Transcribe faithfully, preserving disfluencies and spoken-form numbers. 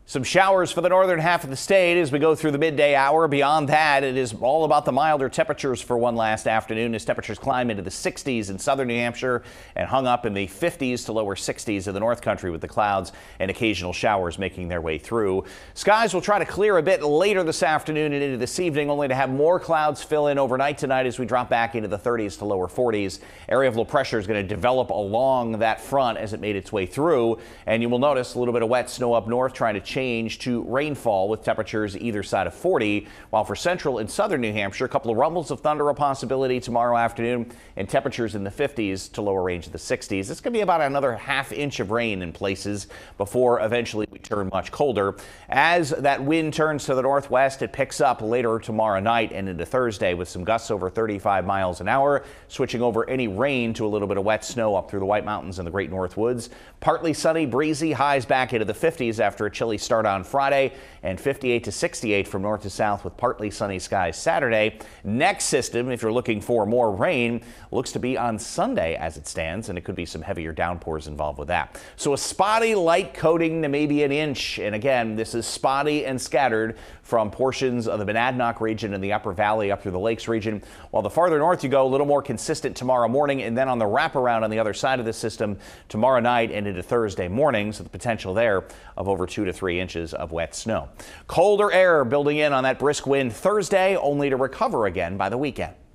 Some showers for the northern half of the state as we go through the midday hour. Beyond that, it is all about the milder temperatures for one last afternoon as temperatures climb into the sixties in southern New Hampshire and hung up in the fifties to lower sixties in the North Country, with the clouds and occasional showers making their way through. Skies will try to clear a bit later this afternoon and into this evening, only to have more clouds fill in overnight tonight as we drop back into the thirties to lower forties. Area of low pressure is going to develop along that front as it made its way through, and you will notice a little bit of wet snow up north trying to change Change to rainfall with temperatures either side of forty, while for central and southern New Hampshire, a couple of rumbles of thunder a possibility tomorrow afternoon and temperatures in the fifties to lower range of the sixties. It's going to be about another half inch of rain in places before eventually we turn much colder. As that wind turns to the northwest, it picks up later tomorrow night and into Thursday with some gusts over thirty-five miles an hour, switching over any rain to a little bit of wet snow up through the White Mountains and the Great North Woods. Partly sunny, breezy, highs back into the fifties after a chilly start on Friday, and fifty-eight to sixty-eight from north to south with partly sunny skies Saturday. Next system, if you're looking for more rain, looks to be on Sunday as it stands, and it could be some heavier downpours involved with that. So a spotty light coating to maybe an inch, and again, this is spotty and scattered from portions of the Monadnock region and the upper valley up through the lakes region, while the farther north you go, a little more consistent tomorrow morning, and then on the wraparound on the other side of the system tomorrow night and into Thursday morning, so the potential there of over two to three inches of wet snow. Colder air building in on that brisk wind Thursday, only to recover again by the weekend.